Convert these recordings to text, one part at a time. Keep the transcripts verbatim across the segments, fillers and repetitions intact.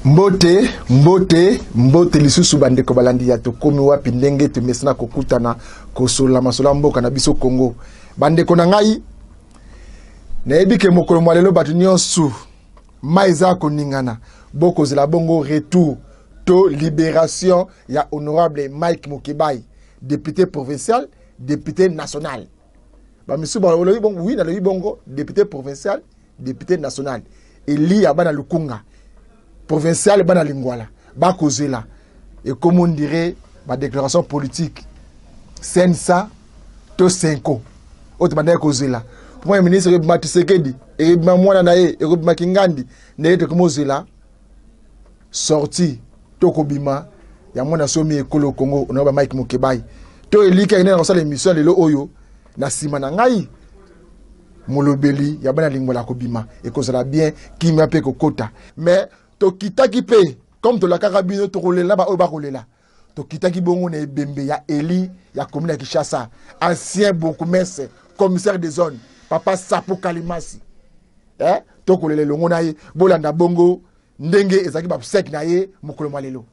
Mbote, mbote, mbote lisusu bande ko balandi ya to komi wapi ndenge te mesna kokutana kosola masola mboka na biso Congo. Bande ko na ngai na ebike mokolo mwalelo batu nyonso maiza ko ningana boko zela bongo retour to libération ya honorable Mike Mukebai, député provincial, député national. Ba misu ba lo bongo oui na lo bongo député provincial, député national. Eli ya bana lukunga provincial bana lingwala ba kozela et comme on dirait ma déclaration politique sensa to cinco autre bana kozela premier ministre Matisekedi et mwana na ye et makingandi na te komozela sorti to kobima ya mwana somi ekolo Congo on ba Mike Mukebai to elika ina na sala émission lelo oyo na sima na ngai molobeli ya bana lingwala kobima et kozela bien ki m'appelle kokota mais to kitaki pe comme to la karabino to rolela ba oba rolela to kitaki bongo na ebembe ya Eli ya commune ya Kinshasa ancien bourgmestre commissaire des zones papa Sapo Kalimasi eh to kolele longo na ye bolanda bongo ndenge ezaki ba sek na ye mokolo malelo.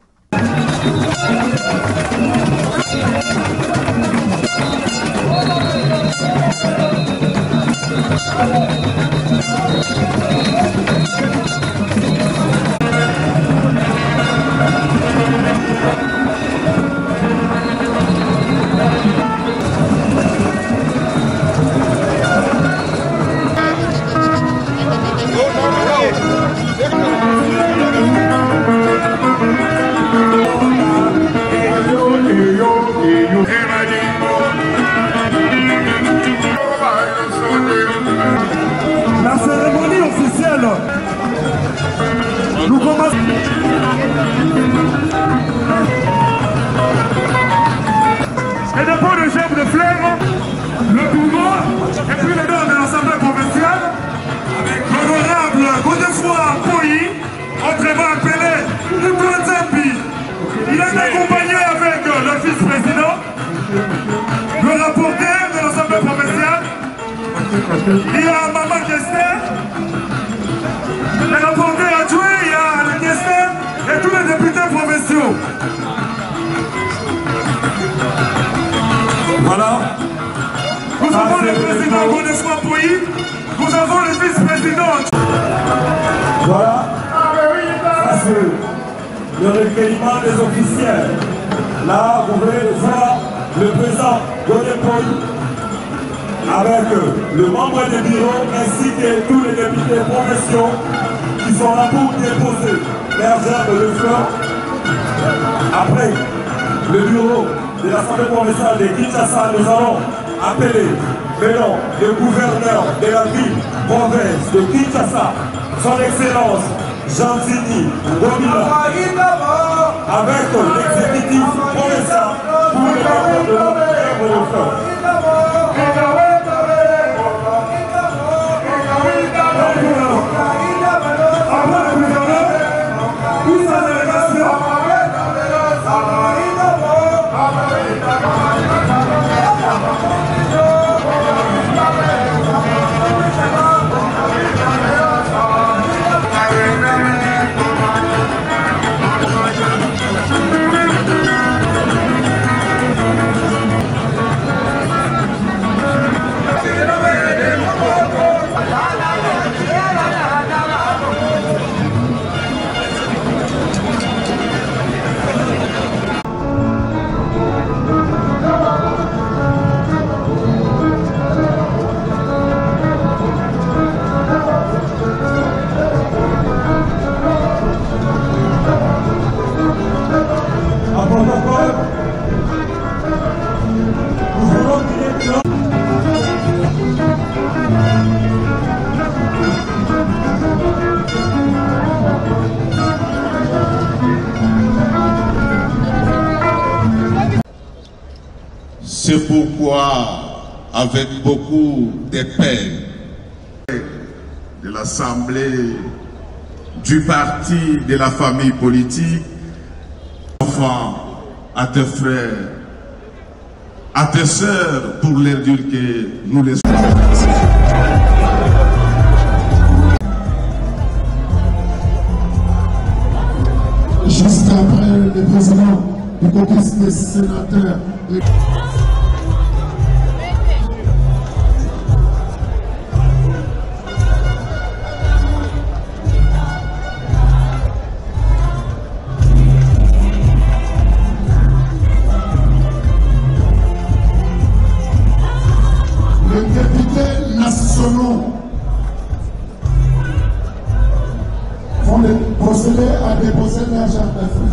La cérémonie officielle. Nous commençons. Et des pots de gerbes de fleurs, le pouvoir, et puis les dons de l'Assemblée provinciale, l'honorable Godefroy Poyi, autrement appelé le Printempi. Il est accompagné avec le vice-président, le rapporteur de l'Assemblée provinciale. Il y a Maman Kester, le rapporteur adjoint, il y a le Kester et tous les députés provinciaux. Voilà. Nous avons le président Godefroy Poyi, nous avons le vice-président. Voilà. Ça c'est le recueillement des officiels. Là, vous pouvez voir le président Godefroy Poyi avec le membre du bureau ainsi que tous les députés provinciaux qui sont là pour déposer leurs gerbes de fleurs. Après le bureau de l'Assemblée provinciale de Kinshasa, nous allons appeler maintenant le gouverneur de la ville province de Kinshasa, son excellence Jean-Zini Romila, avec l'exécutif provincial pour le membre de l'Assemblée provinciale. C'est pourquoi, avec beaucoup de peine, de l'Assemblée, du parti, de la famille politique, enfants, à tes frères, à tes sœurs, pour leur dire que nous les Juste après le président du caucus des sénateurs. Les députés nationaux vont procéder à déposer leur charte d'affaires.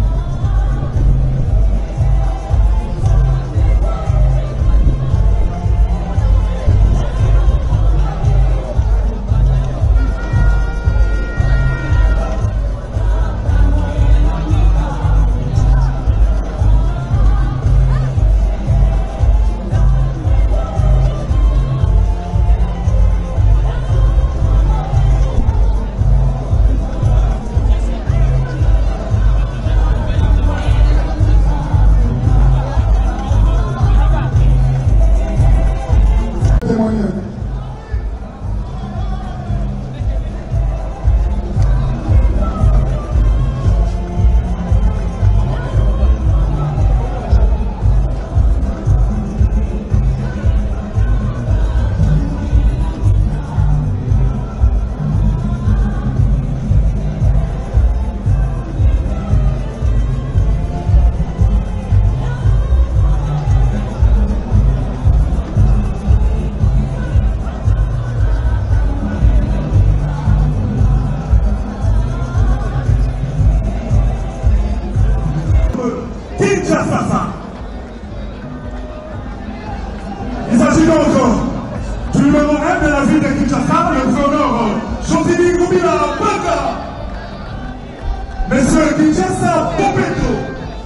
Il s'agit donc du numéro un de la ville de Kinshasa, le gouverneur Chantilly Goubila Baka. Monsieur Kinshasa Popeto.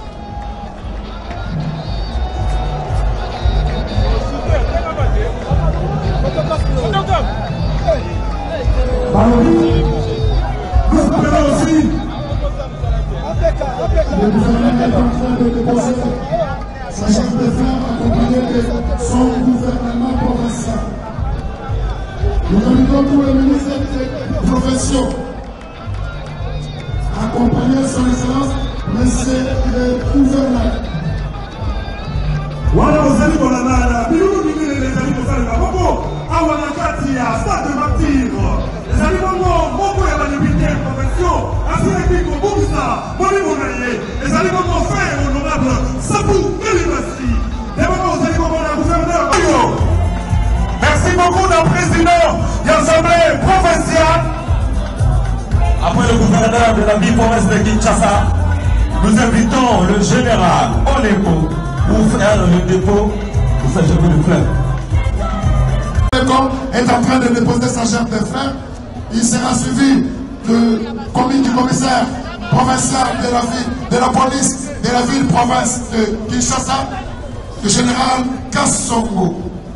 Nous appelons aussi le gouvernement est en train de déposer sa charte d'affaires accompagnée de son gouvernement provincial. Nous invitons tous les ministres des professions accompagner son excellence, monsieur le gouverneur. Voilà, vous allez voir la bilou, les amis, vous allez voir beaucoup. Awana Katia, stade de martyr. Les amis, beaucoup de la député profession. Ainsi, les people, Boubissa, Moni Monaye. Les amis, mon frère honorable, Sabou Kelibassi. Les moments, vous allez voir la gouverneur. Merci beaucoup, le président de l'Assemblée provinciale. Après le gouverneur de la ville province de Kinshasa, nous invitons le général Oleko pour faire le dépôt de sa cheveux de fleurs. Oleko est en train de déposer sa charte d'affaires. Il sera suivi de, du commissaire provincial de la ville, de la police de la ville province de Kinshasa, le général Kassongo.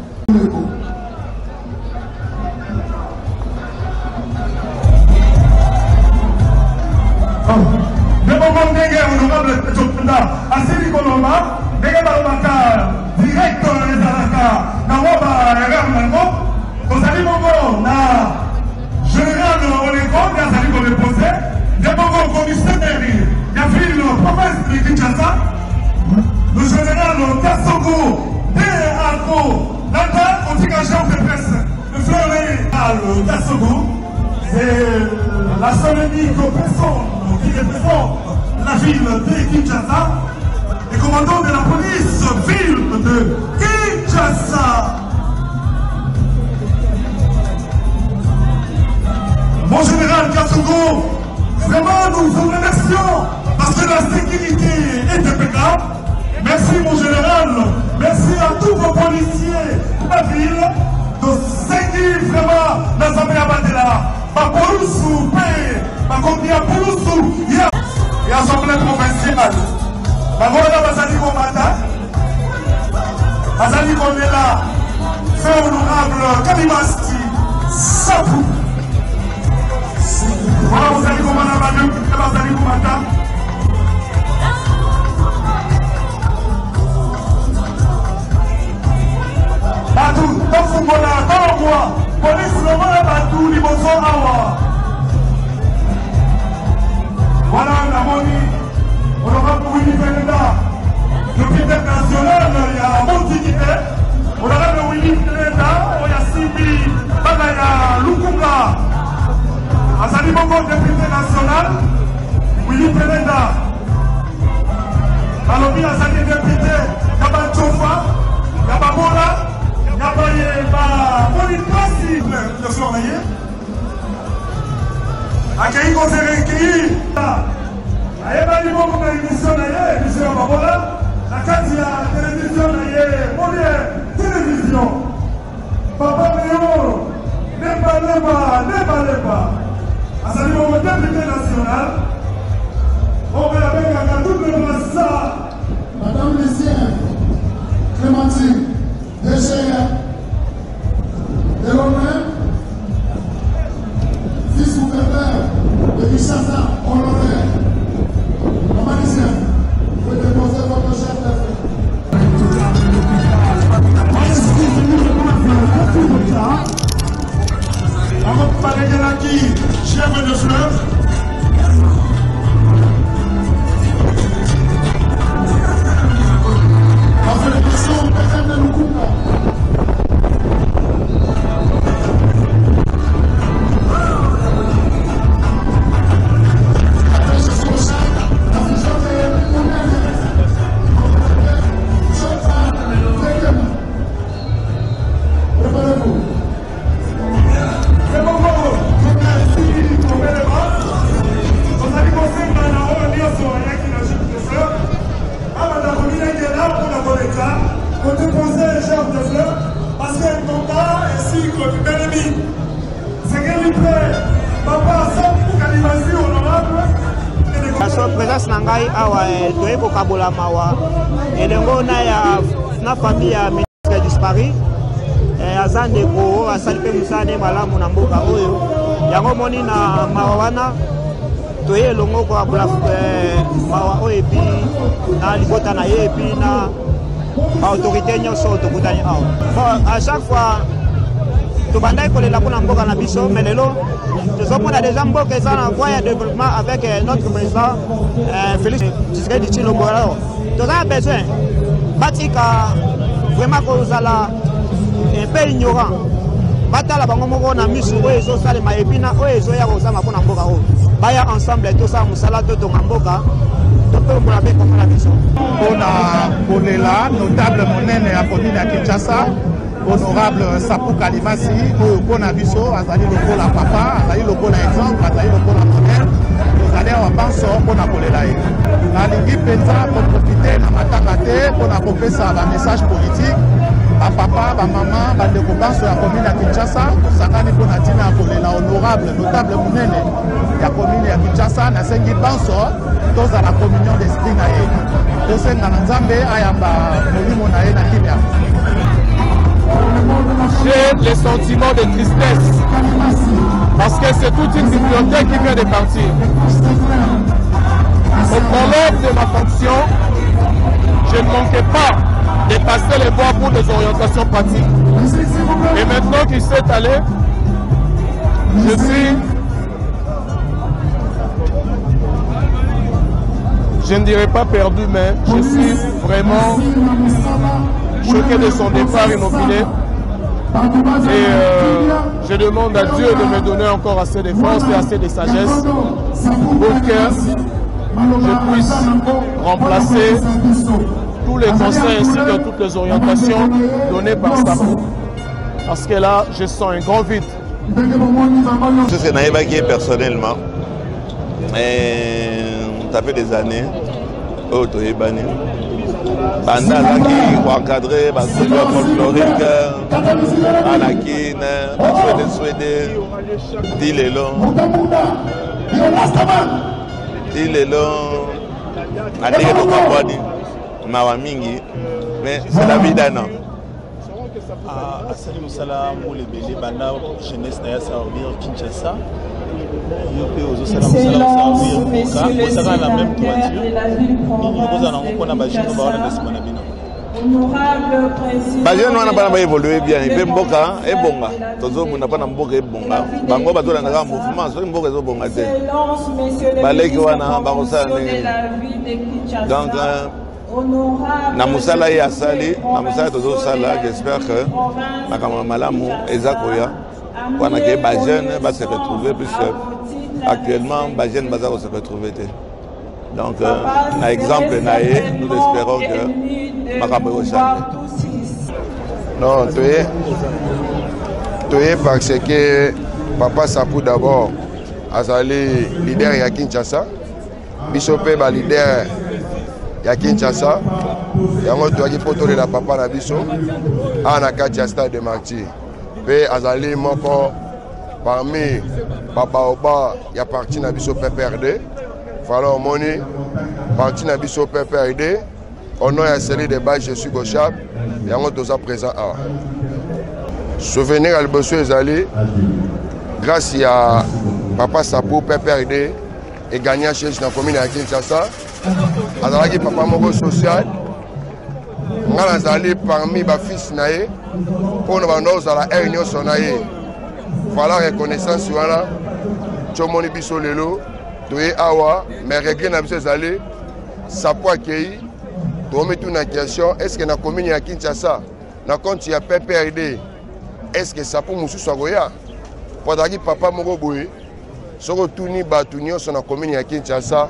Le moment ndenge honorable Tchopunda asili kolomba ndenge balobaka direct ezalaka nango baerreur nango tozali bongo na général Oleko nde azali kodepose nde bongo commissaire ya ville province de Kinshasa le général Kassongo nde ako nata kotika chef de presse le frère le Kassongo c'est la seule unique personne qui représente la ville de Kinshasa et commandant de la police ville de Kinshasa. Mon général Kassongo, vraiment nous vous remercions parce que la sécurité est impeccable. Merci mon général, merci à tous vos policiers de la ville de sécuriser vraiment l'Assemblée à Bandela. Bakolusu pe bakombia pulusu ya ya assemblée provinciale bakola bazali komata bazali komela fait honorable Kalimasti Sapu voilà bazali komana badu bazali komata batu tofungola tolongwa police le mona batu liboso awa voilà namoni national, il y a Montigité, on a le Willy Pelenda, il y a Simbi, il y a Lukunga, Azali Bongo, député national, Willy Pelenda, Balobi Azali député, Yaba Tchofa, Yaba Mola, Yaba Monipasi, le Flornaye, Akayi Kozere Keyi, Ayeba Libo Kuna émission Naye, émission Babola, la Katia télévision Naye, Molière, télévision, Papa Léo, Neba Neba, Neba Neba, Azali Bongo député national, on va avec un double massa. Madame Lucienne, Clémentine, D G R, Delorme, vice-gouverneur de Kinshasa, honoraire. Maman Lucienne, vous pouvez déposer votre chef d'affaires. Avant de parler de l'acquis, chef de fleuve. La fédération P M de Lukunga. Présence Nangai awa toye ko kabola mawa elengo na ya na famille ya ministre disparu azande ko asalipe musane malamu na mboka oyo yango moni na mawa wana toye longo ko kabola mawa oyo epi na libota na ye epi na autorité nyonso tokutani awa bon à chaque fois tobandai kolela mpona mboka na biso mais lelo tozomona déjà mboka eza na voie ya développement avec notre président Félix Tshisekedi Tshilombo. Toza na besoin batika vraiment kozala un peu ignorant batala bango moko na misu oyo ezosalema epi na oyo ezoya kozanga mpona mboka oyo baya ensemble tosala mosala totonga mboka totombola mpe komona biso mpona kolela notable monene ya commune ya Kinshasa honorable Sapou Kalimasi oyo mpona biso azali lokola papa azali lokola exemple azali lokola modèle tozali awa banso mpona kolela ye nalingi mpenza koprofite na matanga te mpona kopesa bamessage politique bapapa bamama bandeko banso ya commune ya Kinshasa tosangani mpona ntina ya kolela honorable notable monene ya commune ya Kinshasa nasengi banso tozala communion d'esprit na ye tosenga na nzambe ayamba molimo na ye na kimia. J'ai les sentiments de tristesse parce que c'est toute une bibliothèque qui vient de partir. Au prologue de ma fonction, je ne manquais pas de passer les voies pour des orientations pratiques. Et maintenant qu'il s'est allé, je suis, je ne dirais pas perdu, mais je suis vraiment choqué de son départ inopiné. Et euh, je demande à Dieu de me donner encore assez de force et assez de sagesse pour que je puisse remplacer tous les conseils ainsi que toutes les orientations données par Sapou. Parce que là, je sens un grand vide. C'est ce que Naïba qui est personnellement. Et ça fait des années. Oh, tu es banni. Banda qui ont encadré la culture folklorique, Anakin, Suédé, Suédé, Dilelon, Dilelon, Adé Tokaponi, Mawamingi, mais c'est la vie d'un an. Asali Moussala, Moulé Bélé, Banda, jeunesse Naya Servir, Kinshasa. La même toiture. Bajene wana bana ba évoluer bien et mboka e bonga tozo muna bana mboka e bonga bango bato na ngaka mouvement so mboka zo bonga te baleki wana ba kosala ne donc na musala ya sali na musala tozo sala j'espère que makambo malamu ezakoya wana ke ba jeune va se retrouver puisque actuellement ba jeune baza se retrouver. Donc na exemple na ye nous espérons que makambo yo change. Non, toye toye parce que Papa Sapou d'abord azali leader ya Kinshasa, biso pe ba leader ya Kinshasa, yango toaki potole la papa na biso ana kati ya stade de Martyrs. Pe azali moko parmi papa oba ya parti na biso P P R D. Voilà moni parti na biso P P R D. Au nom ya série de base je suis gauchable, yango toza présent à. Souvenir à l'Bosso ezali grâce à Papa Sapou P P R D et gagné chez dans la commune de Kinshasa. Azalaki papa moko social. Ngala azali parmi ba fils nae pour nous vendre à la réunion sonaye. Voilà reconnaissance voilà. Chomoni biso lelo toye awa mais regret na biso ezali Sapou accueilli. To mettre une question est-ce que na commune de Kinshasa na compte ya P P R D est-ce que Sapou musu sogoya? Podaki papa moko boye soko tuni batuni on na commune ya Kinshasa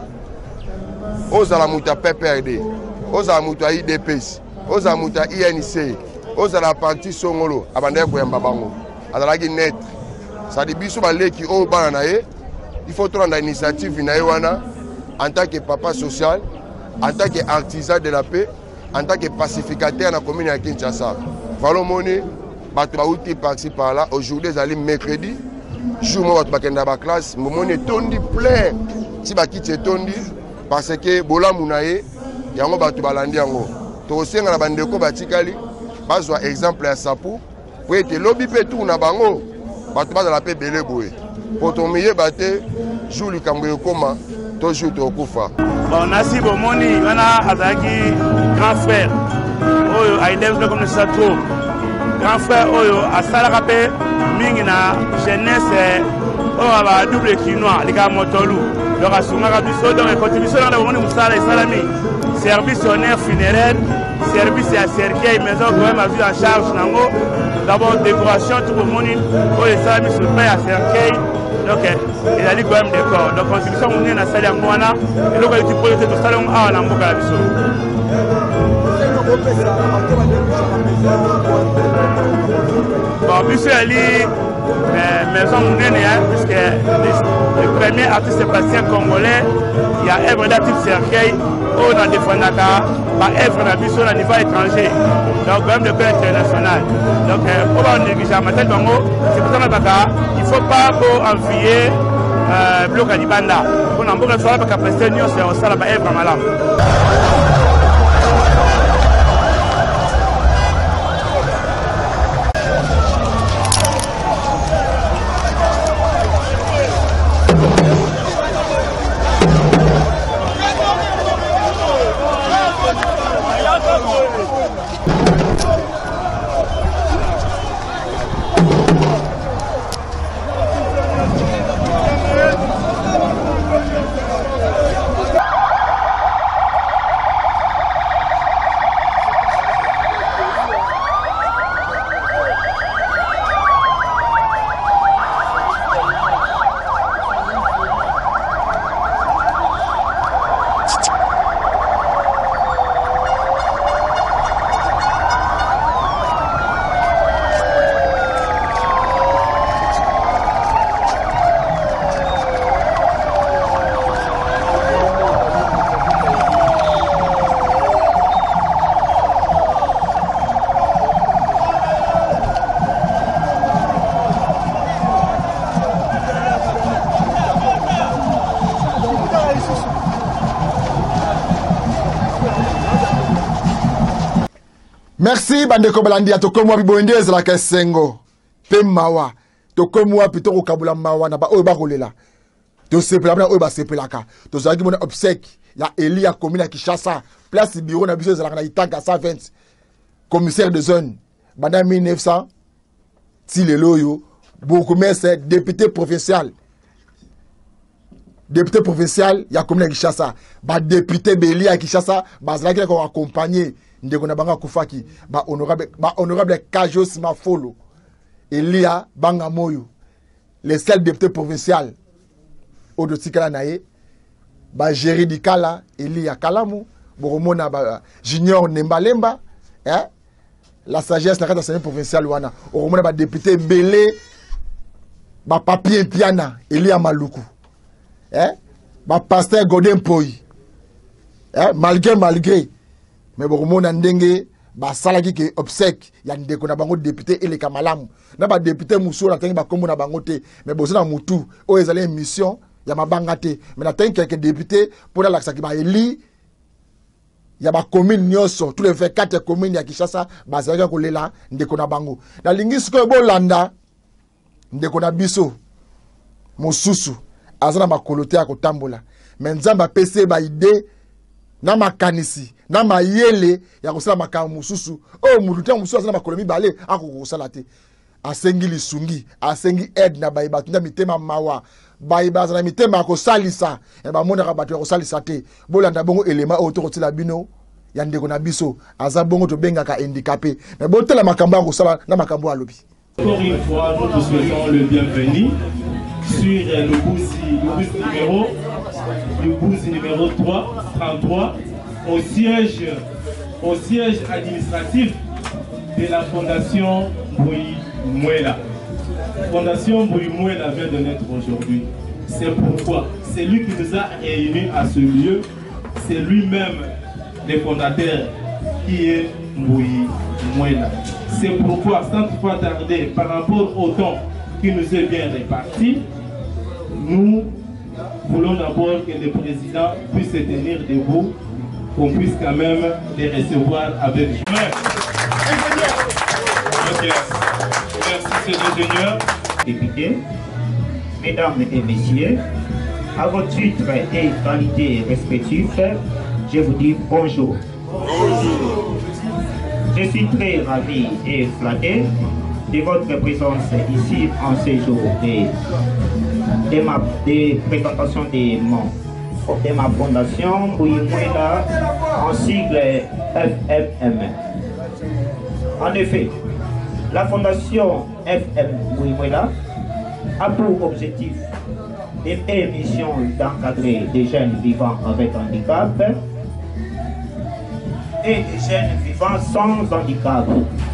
ozala muta P P R D ozala muta I D P S ozala muta I N C ozala parti songolo abande ko yamba bango azalaki net ça dit biso baleki o bana na ye il faut prendre l'initiative na wana en tant que papa social, en tant qu'artisan de la paix, en tant que pacificateur dans la commune de Kinshasa. Voilà mon bato bauti par-ci par-là. Aujourd'hui, c'est mercredi. Jour où je suis dans la classe, mon est tondi plein. Si je quitte tondi, parce que bola mounaye, yango bato balandi yango. To osenga na bandeko batikali, bazwa exemple ya Sapou. Pour être lobby pe tout na bango, bato bazala pe belé boye. Pour ton milieu baté, jour le cambo koma, toujours to kufa. Bon, Nassi Bomoni, on a Azaki, grand frère. Oyo, Aïdem, comme le château. Grand frère, Oyo, à Salarape, Mingina, jeunesse, Oyo, à double quinoa, les gars Motolou. Donc, à Soumara Bisso, donc, contribution dans le monde, Moussala et Salami. Service honneur funéraire, service à cercueil, maison, quand même, a vu en charge, Nango. D'abord, décoration, tout le monde, Oyo, Salami, sur le pain à cercueil. Donc, il a dit quand même des corps. Donc, contribution, on est dans la salle à Moana. Et donc, il faut que tout salon à la Mboka. Bon, Bisso Ali, maison Mounene, puisque le premier artiste sébastien congolais, il y a œuvre d'actif cercueil, au dans des Fondaka, par œuvre dans Bisso au niveau étranger. Donc, quand même, le cœur international. Donc, on va négliger à Matel Bango, c'est pour ça que il ne faut pas envier le bloc à Libanda. On a beaucoup de fois parce qu'après nous, c'est au Salaba œuvre à Malam. Merci bandeko balandi atokomwa biboende ezala kesengo pe mawa tokomwa pito ko kabula mawa na ba oyo ba kolela to sepela na oyo ba sepelaka to zaki mona obsèque ya Elia commune ya Kinshasa place bureau na biso ezala na Itanga cent vingt commissaire de zone banda mille neuf cents ti lelo yo beaucoup mais député provincial député provincial ya commune ya Kinshasa ba député Beli ya Kinshasa bazalaki na ko accompagner ndeko na banga kufaki ba honorable ba honorable Kajos Mafolo Elia Banga Moyo les seuls députés provincial Odo Tikala naye ba Jerry Dikala Elia Kalamu boromona ba Junior Nembalemba hein la sagesse na kata provincial wana boromona ba député Belé ba papier piana Elia Maluku hein ba pasteur Godin Poi hein malgré malgré mais boromona ndenge ba salaki ke obsèque ya ndeko na bango député Eleka Malamu na ba député Muso na tangi ba kombo na bango te mais bozo na mutu o ezali mission ya mabanga te mais na tangi quelques députés pour la ki ba eli ya ba commune nyoso tous les vingt-quatre communes ya Kinshasa ba zalaka kolela ndeko na bango na lingisi ko bolanda ndeko na biso mosusu azana makolote ya kotambola mais nzamba pese ba idée na makanisi na mayele ya kosala makambo mususu o muruta mususu azana makolomi bale akokosala te asengi lisungi asengi aide na bayiba tunda mitema mawa bayiba azana mitema kosalisa e ba mona bato kosalisa te bolanda bongo elema o to kotila bino ya ndeko na biso aza bongo to bengaka handicapé mais botela makambo ya kosala na makambo alobi. Encore une fois, nous vous souhaitons le bienvenu sur le bus, le bus numéro, le bus numéro trois, trente-trois, au siège, au siège administratif de la Fondation Bouy Mouela. Fondation Bouy Mouela vient de naître aujourd'hui. C'est pourquoi c'est lui qui nous a réunis à ce lieu. C'est lui-même le fondateur qui est Bouy Mouela. C'est pourquoi, sans pas tarder, par rapport au temps qui nous est bien réparti, nous voulons d'abord que le président puisse se tenir debout, qu'on puisse quand même les recevoir avec joie. Merci, ces ingénieurs. Députés, mesdames et messieurs, à votre titre et qualité respectifs, je vous dis bonjour. Bonjour. Je suis très ravi et flatté de votre présence ici en ce jour de, de ma de présentation de, mon, de ma fondation Bouy Mouela en sigle F M M. En effet, la fondation F M Bouy Mouela a pour objectif et mission d'encadrer des jeunes vivant avec handicap et des jeunes vivant sans handicap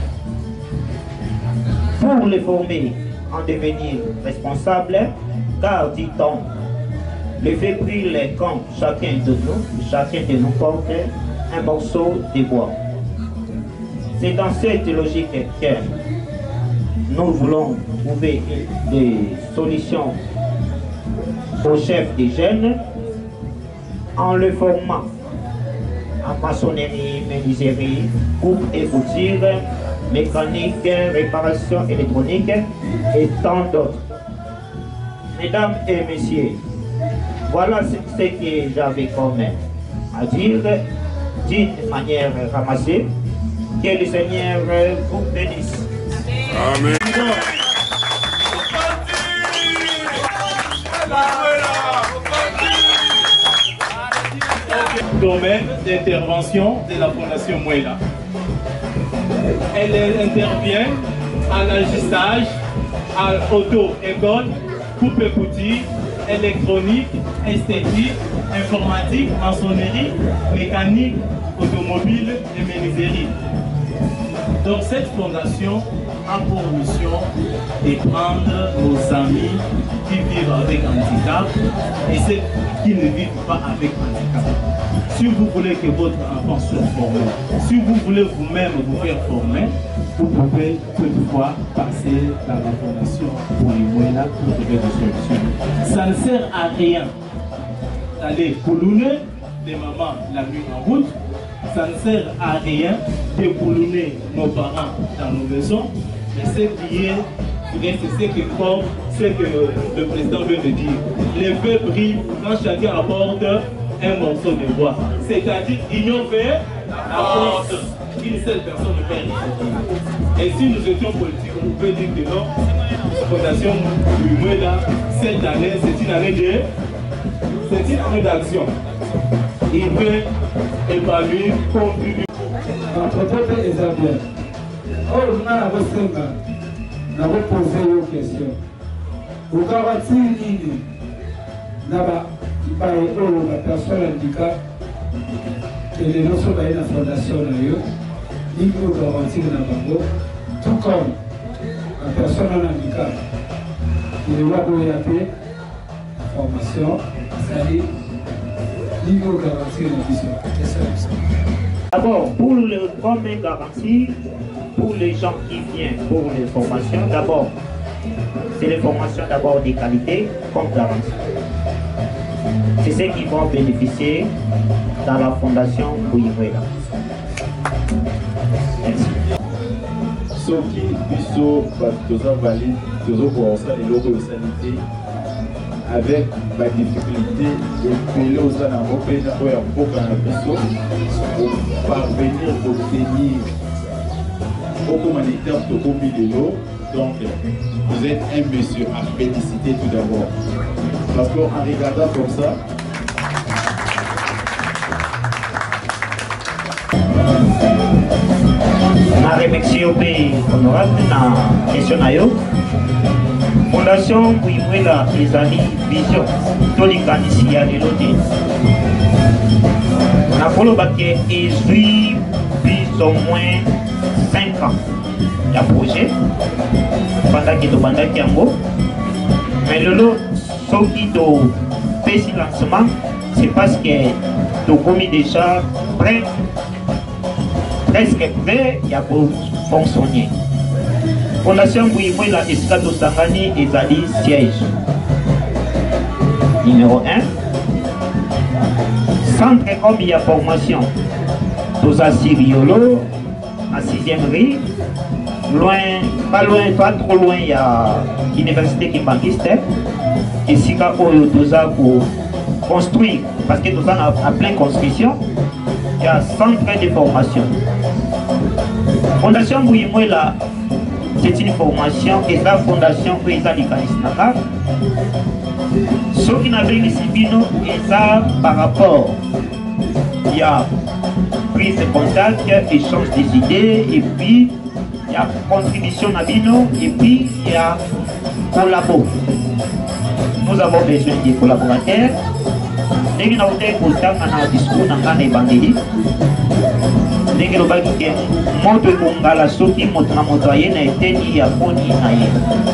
pour les former en devenir responsables, car dit-on, le fébrile quand chacun de nous, chacun de nous porte un morceau de bois. C'est dans cette logique que nous voulons trouver des solutions au chef des jeunes en le formant en maçonnerie, menuiserie, coupe et couture, mécanique, réparation électronique et tant d'autres. Mesdames et messieurs, voilà ce que j'avais comme à dire d'une manière ramassée. Que le Seigneur vous bénisse. Amen. Domaine d'intervention de la Fondation Mouela. Elle intervient à l'ajustage, à auto-école, coupe et couture, électronique, esthétique, informatique, maçonnerie, mécanique, automobile et menuiserie. Donc cette fondation a pour mission de prendre nos amis qui vivent avec handicap et ceux qui ne vivent pas avec handicap. Si vous voulez que votre enfant soit formé, si vous voulez vous-même vous faire former, vous pouvez toutefois passer dans la fondation pour les moyens pour trouver des solutions. Ça ne sert à rien d'aller coulouner des mamans la nuit en route. Ça ne sert à rien de coulouner nos parents dans nos maisons. Mais ce qui est, c'est ce que, ce que le président vient de dire. Les feux brillent quand chacun apporte un morceau de bois. C'est-à-dire innover apporte une seule personne ne peut rien. Et si nous étions politiques, on pouvait dire que non, la fondation Bouy Mouela, cette année, c'est une année de C'est une année d'action. Il veut évaluer, contribuer. Peut-être Isabelle. Oh, on a posé une question. Vous garantissez la personne handicap et les notions de la fondation, il faut garantir tout comme la personne handicap. Il doit donner la formation, c'est-à-dire il faut garantir la vision. D'abord, pour le premier garantie, pour les gens qui viennent pour les formations, d'abord, c'est les formations d'abord de qualité comme garantie. C'est ceux qui vont bénéficier dans la fondation Bouyiwela. Merci. Ce qui est valide, avec la difficulté de payer aux Européens pour parvenir à obtenir au humanitaire de combien de l'eau. Donc, vous êtes un monsieur à féliciter tout d'abord. Parce qu'en regardant comme ça, na remercie au pays honorable na question na yo. Fondation Bouyiwela ezali vision tolikanisi ya lelo te. Na koloba ke ezwi plus au moins cinq ans ya projet bandaki to bandaki yango. Mais lelo soki to pesi lancement, c'est parce que to commis déjà prêt, presque prêt ya pour fonctionner. Fondation Bouyiwela esika tosangani ezali siège numéro un. Centre comme il y a formation toza Siriolo à sixième rue, loin, pas loin, pas trop loin, il y a l'université qui baptiste et si oyo toza pour construire parce que toza à plein construction, il y a centre de formation. Fondation Bouyiwela c'est une formation et la fondation que les Alicanisnaka. Ce qui n'a pas ici et ça par rapport, il y a prise de contact, échange des idées et puis il y a contribution à Bino et puis il y a collabo. Nous avons besoin des collaborateurs. Dès que nous avons un discours dans les évangélique, dès que nous avons un moto kongala soki moto na moto ayena eteni ya poni na ye.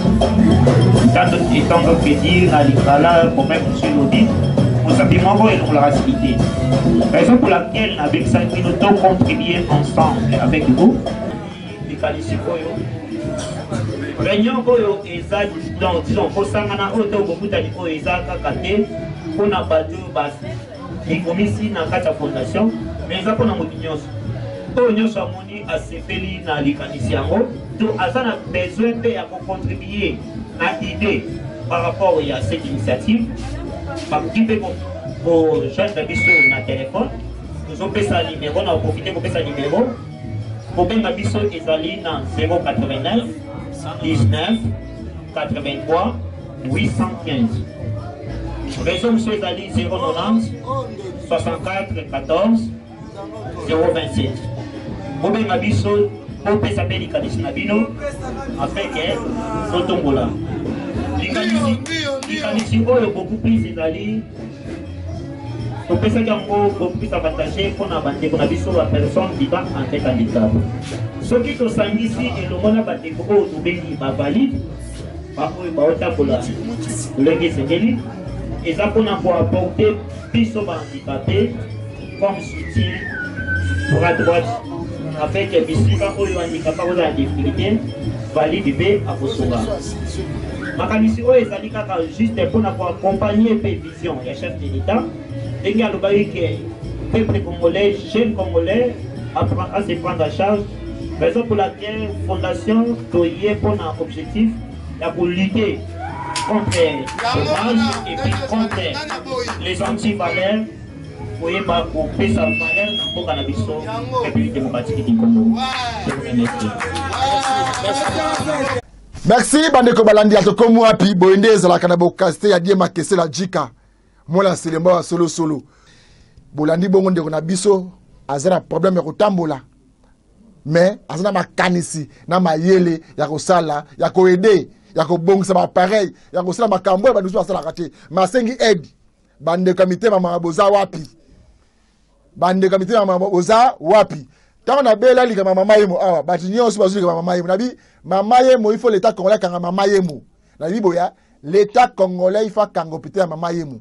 Étant que dire na likala comme monsieur Lodi, nous savons et nous la facilité. Raison pour laquelle nous avons contribué ensemble avec vous. Les qualifiés réunion oyo eza donc disons ko sangana oto bokuta liko eza kakate pona batu bas les commissions na kata fondation mais eza pona motinyoso oyo nyonso amoni asepeli na likanisi yango to aza na besoin pe ya contribuer na idée par rapport à cette initiative bakoki mpe kojoindre biso na téléphone tozopesa numéro na profite kopesa numéro kobenga biso ezali na zéro quatre-vingt-neuf dix-neuf quatre-vingt-trois huit cent quinze. Réseau monsieur Zali zéro quatre-vingt-dix soixante-quatre quatorze zéro vingt-sept. Bobe Mabiso, Pope s'appelle Likanisi Nabino, afin que Sotombola. Likanisi Oyo beaucoup plus Zali. Pope Sagambo beaucoup plus avantagé qu'on a bandé qu'on a vu sur la personne vivant en tête handicap. Ce qui est ici et le monde a battu pour nous bénir ma valide, par contre, il va au le gué et ça qu'on a pour apporter plus au handicapé comme soutien pour la droite, afin que les handicapés ont la difficulté, valide B à Kosova. Ma commission est juste pour accompagner les visions et chef de l'État, et qu'il y a le peuple congolais, jeunes congolais, apprendre à se prendre en charge. Raison pour laquelle la Fondation Toye pour un objectif pour lutter contre le chômage et puis contre les anti-valeurs pour faire sa valeur dans le cannabis de République démocratique du Congo. Merci, Bandeko Balandi, à Tokomo Api, Boende, Zalakana Bokaste, Yadie Makese, la Jika. Mola Selemba solo solo. Bolandi bongo ndeko na biso azana problème ya kotambola. Mais azana makanisi na mayele ya kosala ya koede ya kobongisa ba pareil ya kosala makambo ba dusu basala kate. Masengi aide. Bande comité mama boza wapi. Bande comité mama boza wapi. Tant on a bela li kama mama yemo awa bati nyonso bazuli kama mama yemo nabi mama yemo il faut l'état congolais kanga mama yemo. Nabi boya l'état congolais il faut kanga hôpital mama yemo.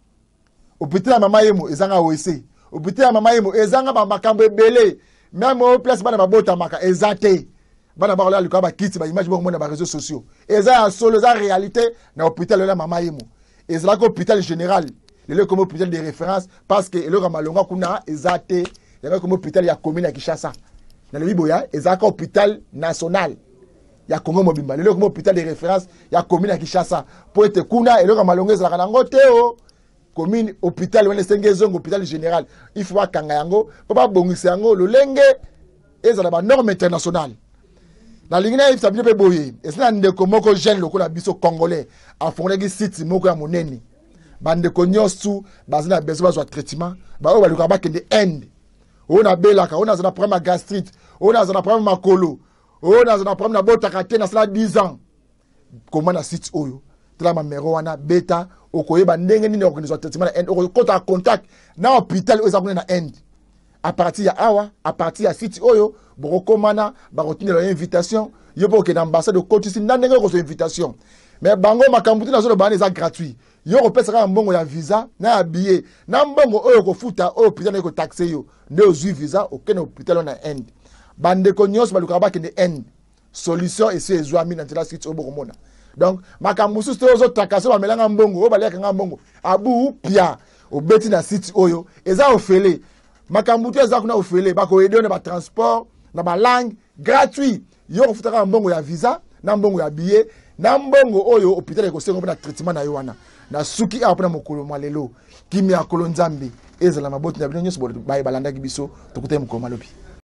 Hôpital mama yemo ezanga O E C. Hôpital mama yemo ezanga ba makambo ebele. Même au place bana babota maka ezate. Bana ba la likaba kiti ba image bo na ba réseaux sociaux. Eza solo za réalité na hôpital la mama yemo. Ezala ko hôpital général. Le comme hôpital de référence parce que le Ramalonga kuna ezate. Il y a comme hôpital ya commune à Kinshasa. Dans le Biboya, ezala ko hôpital national. Il y a Congo Mobimba. Le comme hôpital de référence ya commune à Kinshasa. Pour être kuna et le Ramalonga ezala kana ngoteo. Commune hôpital wene senge zongo hôpital général il faut kanga yango papa bongisa yango lo lenge ezala ba norme internationale na lingina il s'abile pe boye esina ndeko moko jeune lokola biso congolais afondaki site moko ya monene bande ko nyosu bazina besoin de traitement ba o baluka ba kende end on a belaka on a zana problème gastrite on a zana problème makolo on a zana problème na botaka te na sala dix ans comment na site oyo tla ma mero wana beta okoyeba ndenge nini organisation traitement na end okota contact na hôpital oyo zakuna na end à partir ya awa à partir ya site oyo bokomana ba retenir la invitation yopo ke na ambassade de Côte d'Ivoire ndenge ko invitation mais bango makambuti na zo bana za gratuit yo ko pesa ka mbongo ya visa na billet na mbongo oyo ko futa oyo hôpital ko taxer yo nde ozui visa okene hôpital na end bande ko nyos baluka ba kende end solution et c'est ezwa mi na tela site obo komona. Donc makambusu sto zo trakaso ba melanga mbongo o baleka nga mbongo abu pia obeti na site oyo eza ofele makambutu eza kuna ofele ba ko aider na ba transport na ba langue gratuit yo ko futaka mbongo ya visa na mbongo ya billet na mbongo oyo hôpital ko sengo na traitement na yo wana na suki apona mokolo malelo kimi akolo nzambe ezala maboti na bino nyoso ba balanda kibiso tukute mko malobi.